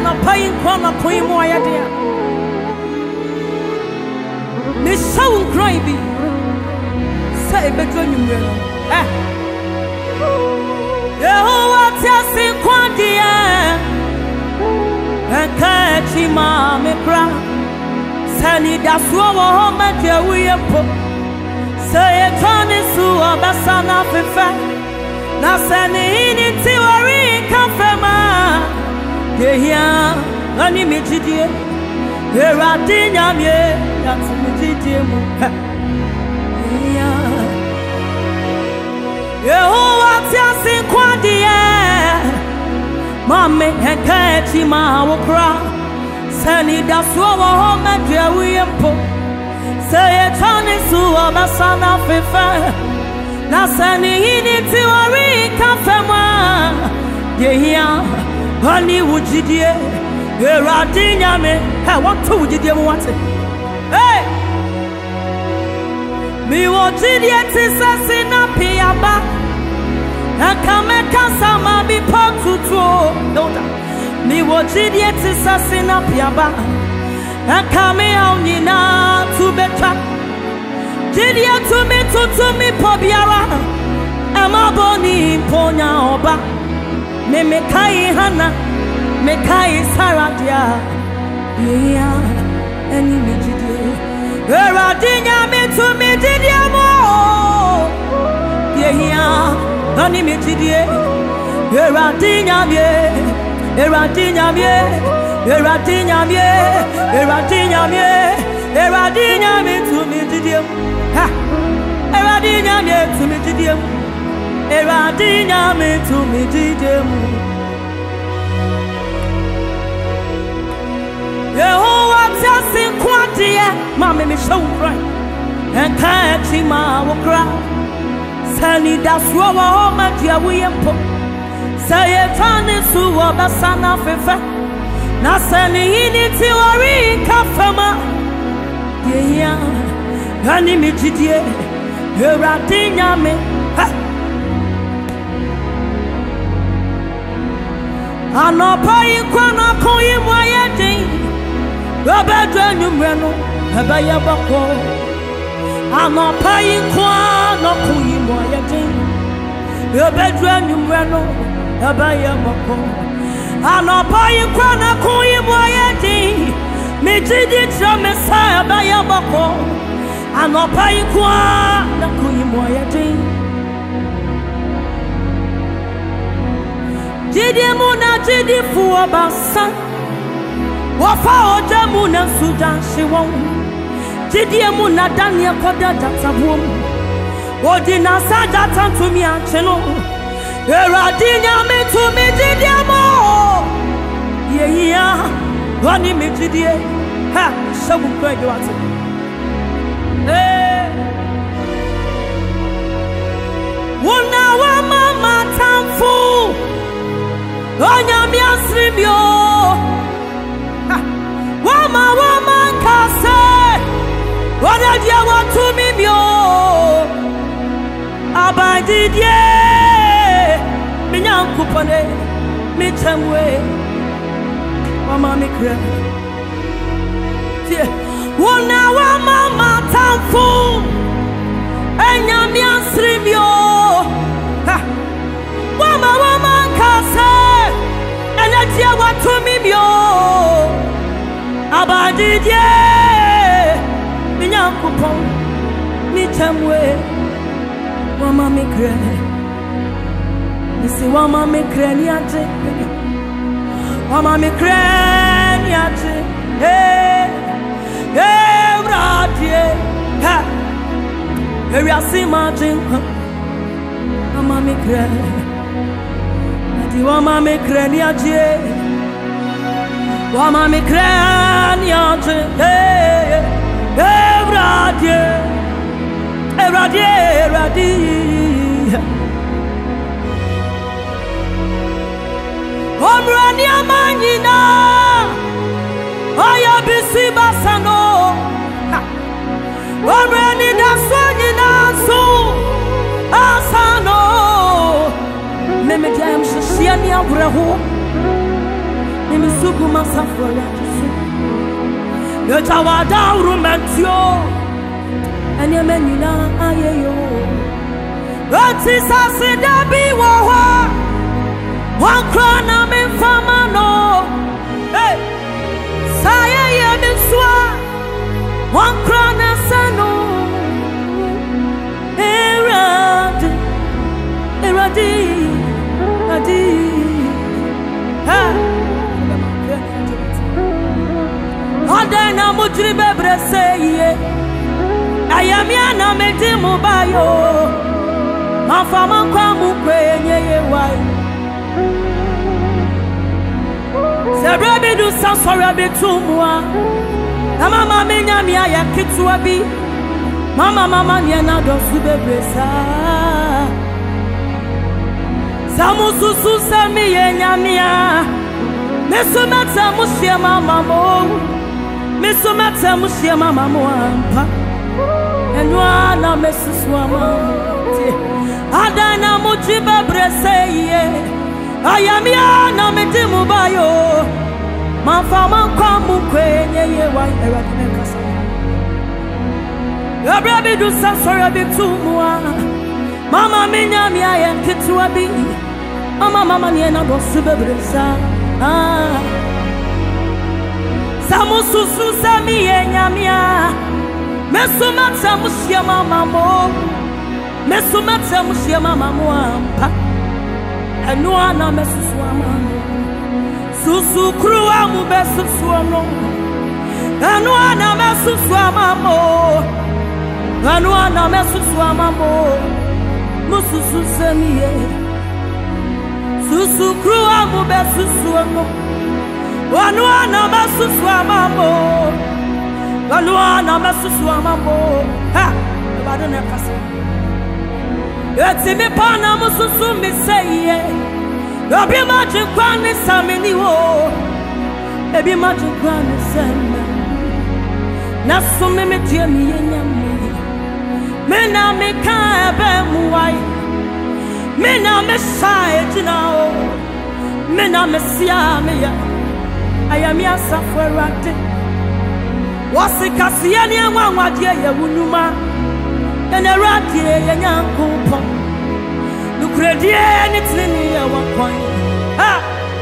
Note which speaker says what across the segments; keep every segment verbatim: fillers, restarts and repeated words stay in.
Speaker 1: no paying corner queen moya dear. Miss so cryby. Say between you. Eh. Yehovah tells in Quantia and catch him, mammy cry. Sani da suwa home dear we put. Say a tony su of a son of a fact. Now sani in it to a ring come from a yeah, honey me dear. Here I did yam ye, that's me dear. Yehovah tells in Quantia, Mammy and catch him, I will cry. Sani da suwa home dear we put. Say a tony su of a son of a fact. Now sani in it to a ring come from a yeah, honey would you dear. Here I did yam me, I want to would you dear what it. Hey! Me want to get this as in a piaba. And come and come be put to two. Me want to get this as in a piaba. And come out to better. Did you to me to to me pobiara? Am I boni ponya oba? Me me kai hana, me kai saradia. Yeah, and you me did. Where I didn't me to me did you more? Yeah. Honey me today, here I did yam ye, here I did yam ye, here I did yam ye, here I did yam ye, here I did yam ye to me today. Ha, here I did yam ye to me today, here I did yam ye to me today. Yehovah tells in Quantia, Mammy me so right, and can't see my will cry. Sani da suwa homa dia wiyempo. Say a tani suwa basana fefe. Na sani hini tiwari kafama. Yeah, gani mi jidie. Hera dinya me. Anopa yikwana kuyi mwayedi. Wabedwe nyumreno. Heba yabako. Anopa yikwana kuyi mwayedi. Wabedwe nyumreno. Heba yabako. Anopa yikwana kuyi mwayedi. Mijidi tramesa heba yabako. Anopa yikwana kuyi mwayedi. Jidi muna jidi fuwa basa wafa oja muna sudan shiwon Jidi muna dania koda data wom Odi na sa data tumi ancheno Era dinya me to me jidi mo Yeah yeah Wani me jidi Ha shabu kwa jo ati Eh Wuna wa mama tamfu Onya mi asrimyo Wama wama nkase Wada dia watu mimyo Abadidye Minyankupane Mitemwe Wama mikre Wuna wama matamfu Enya mi asrimyo Wama wama nkase Dia watu mimyo Abadidye Minyankupon Mitemwe Wama mikre Nisi wama mikre niyaje Wama mikre niyaje Eh Eh Bradye Ha Eri asima jinka Wama mikre Wama me kreni aje Wama me kreni aje Eh Eh Bradye Eh Bradye Bradye Omrani amanyina Aya bisi basano Omrani dasonyina su Asano Meme dia mshishia ni aburaho Meme sugu safora yo tawada urumantio anya menina ayeyo oti sase dabi wo ho wan krona me fama no hey saye ye me swa wan krona sano eradi eradi adi ha Adena mujri bebre seye ayamia na meti mubayo mafama kwa mukwenye yewai Sebrabi du sansora betumwa na mama menya mi aya kitwa bi mama mama ni na do su bebre sa samu susu sami yenyamia mesumata mushia mama mo Mesumata mushia mama mwampa Enwana mesuswama Adana mujiba breseye Ayamia na medimu bayo Mafama kwa mukwenye yewa Eradine kasa Ebrabi du sansora bitumwa Mama minya miya ya kitwa bi Mama mama niena dosube bresa Ah Samu susu sami yenyamia Mesumata mushia mama mo Mesumata mushia mama mwampa Enwana mesusu mama Susu kruwa mu besusu no Enwana mesusu mama Enwana mesusu mama Mususu sami ye Susu kruwa mu besusu no Wanwana masusu amamo Wanwana masusu amamo Ha Badone kasa Eti mi pana mususu mi seye Ebi maji kwani samini wo Ebi maji kwani sema Nasumi mi tie mi yenyami Mina mi ka ebe muwai Mina mi shae jinao Mina mi siya mi ya Ayamia safarate Wasikasiye ni wanwadie ye wunuma Ene radie ye nyankupo Nukredie ni tini ye wakwan Ha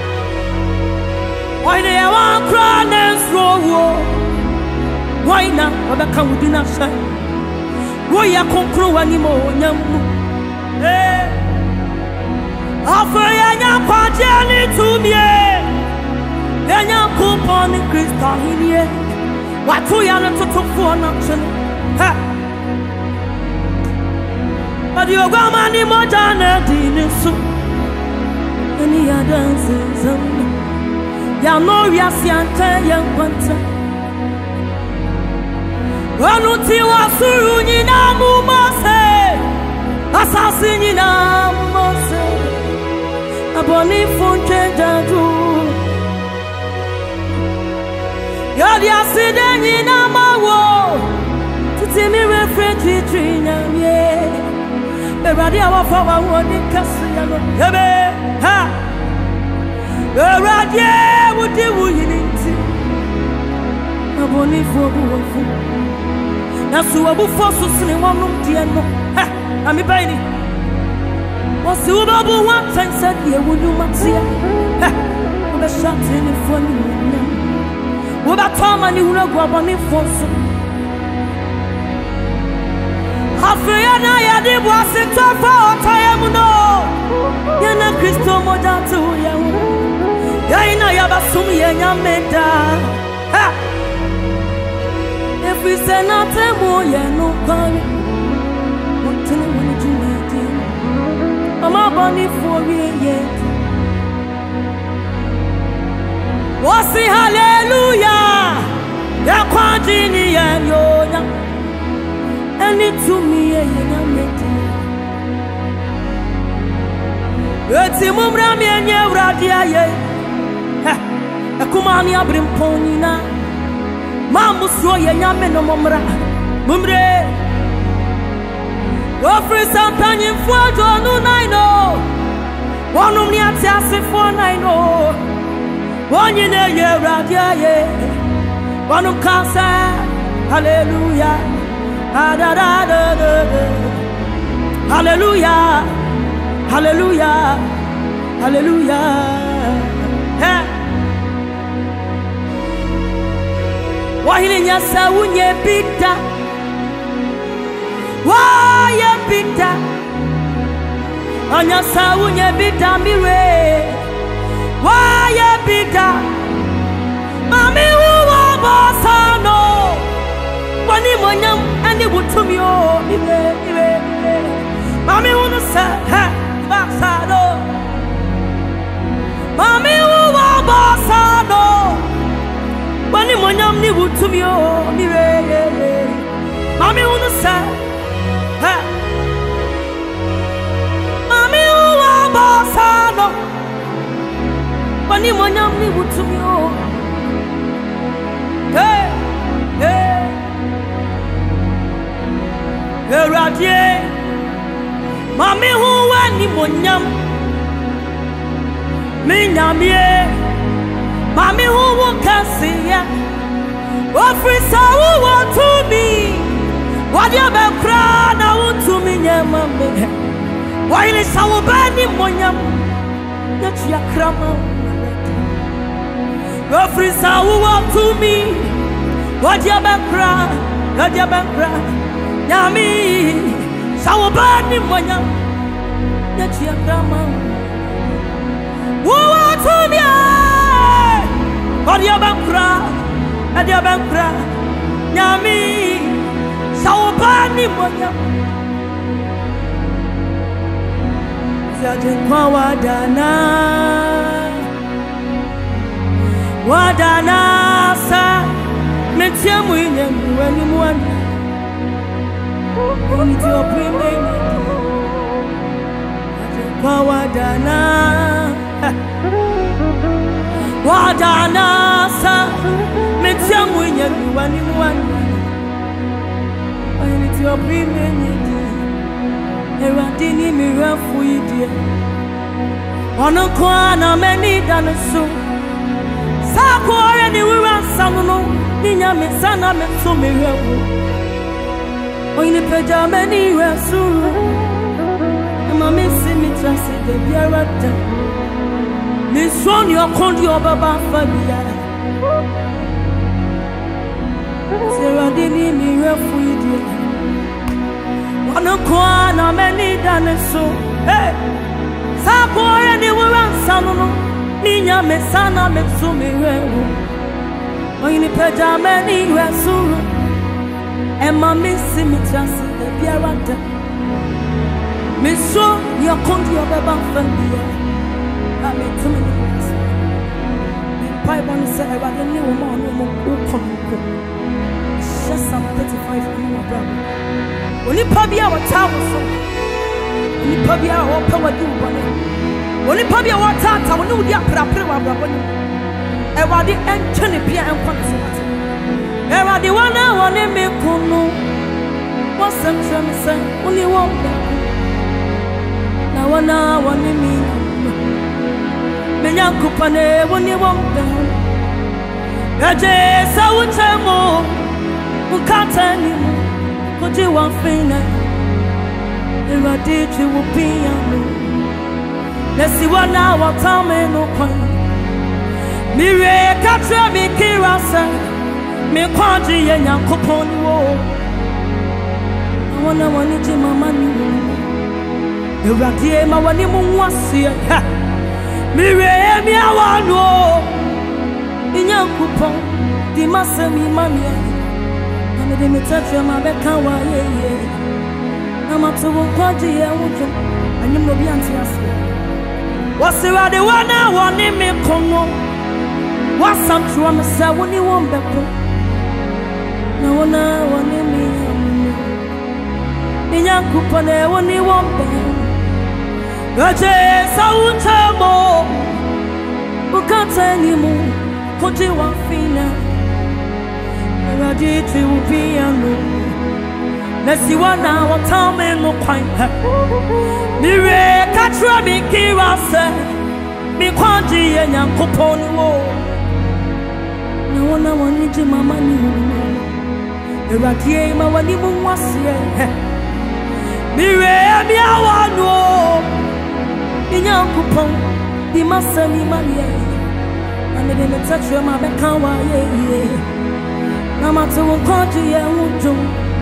Speaker 1: Waine ye wankra nensrowo Waina wabeka wudina shay Woya konkru wanimo nyamu Eh Afe ye nyankwaje ni tumye Enya kuponi Kristo hinie Watu ya nututufu na chini Ha Adiogwa mani moja na dini su Eni ya dansi zamu Ya nori ya siante ya kwanta Wanuti wa suru nina mumose Asasi nina mumose Aboni funche jadu Yadi aside nyina mawo Titimi refreji trinyamye Eradi awafa wa woni kasi yano Yebe ha Eradi wudi wuyinti Aboni fogu wafu Nasu wabu fosu sini wanu mtieno Ha Ami baini Wasi ubabu wata insadi ye wunu matia Ha Ube shati ni foni mwenye Uba toma ni unagwa bani fonso Afriya na yadibu asitofa otaye muno Yana Kristo moja tu ya u Yaina yabasumu ye nyamenda Ha Efi senate mo ye nukari Watini wani jumedi Ama bani fori ye Wasi hallelujah Ya kwa jini ya yonya Eni tumi ye yenya meti Eti mumra mi enye uradi ya ye Ekumani abrimponi na Mamu suo yenya meno mumra Mumre Ofri sampanyi mfuajo nu naino Wanum ni ati asifo naino One in a year, Radia, one of Casa, hallelujah, hallelujah, hallelujah, hallelujah. Why in your sound, ye bitter? Why ye bitter? On your sound, ye bitter, me. Why ye bitter? Mami who was no one in one young and it would to me. Oh, Mami who said, ha, Basado. Mami who was no one in one young would to me. Oh, Mami who said, ha, Mami who was no. Pani monyam ni butumi o. Hey, hey. Eradie, mami huwa ni monyam. Minyamie, mami huwa kasiya. Ofrisa huwa tumi. Wadia bekra na utumi nyamame. Waili sawubani monyam. Yati ya krama. Ofrisa who walk to me, what you been cry, what you been cry, Yami, so bad in one young, that you grandma. Who walk to me, what you been cry, what you been cry, Yami, so bad in one young. Sajin Kwawadana. Wadana sa metiamu inyangu wani mwani Uniti oprimeni Kwa wadana Wadana sa metiamu inyangu wani mwani Uniti oprimeni Eradini mirafu idie Wanakwa na meni danasu Sakore ni wiwa sanuno Ninya me sana me so me rewo Oine peja me ni resuru Ema me si mi trasi de biarata Mi swani okondi obaba fabia Sera dini mi refu idi Wanakwa na me ni dane so Hey Sakore ni wiwa sanuno Ninya me sana me so me rewo Oine peja me ni resuru Ema me si mi trasi de biarata Mi so ni okondi obaba fabia Ame tumi ni resu Mi Bible ni se erade ni woma ono mo ukonuko Shesa thirty-five ni mo brabo Oni pabia wa tawo so Oni pabia wa pawa di ubane Oni pabia wa tata woni udi aprapre wa brabo ni Erade entwene bia enkwa so ate Erade wana woni me kunu Wasem twem se oni wo Na wana woni mi Menya kupane woni wo Eje sa utemo Ukata ni mo Koji wa fina Erade chi wo piano Nesi wana watame no kwan Mire katra mi kirasa Mi kwaji ye nyankoponi wo Na wana wani ji mama ni wo Erade ma wani mu nwase ha Mire mi awano Inyankopon di masemi mamia Na me de me tatra ma beka wa ye ye Na matu wo kwaji ye wujo Anyim no bi anti ase Wasira de wana wani me kono Wasam tuwa me sa woni won beko Na wana wani me amu Inyankopon e woni won beko Eje sa utamo Ukata ni mu Koji wa fina Erade chi wo piano Nesi wana watame no kwan Mire katra mi kirase Me quanti and Yankopon wo. No one I want to mamma knew. The Rakie, my one even was here. Me re me I want no. In Yankopon, the master me money. And they didn't touch your my back. No matter what country I won't do.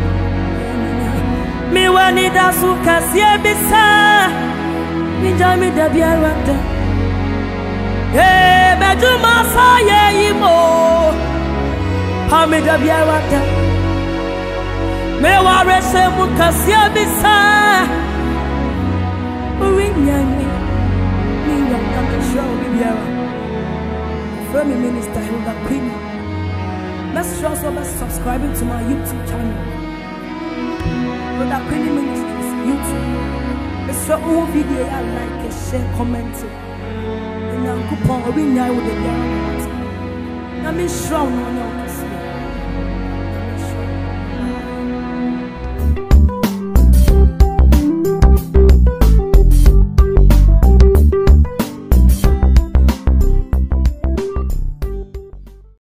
Speaker 1: Me when it does who can see a bisa. Me jam it up your raptor. Hey, Beduma Saya Imo. Hamid up your raptor. Me ware se who can see a bisa. Ring me. Me I'm not sure we are. From Minister Hilda Queeny. Let's show us about subscribing to my YouTube channel. Hilda Queeny Ministries YouTube. Let's show all video I like, share, comment. And I'm coupon or we know with the young. I'm in strong on your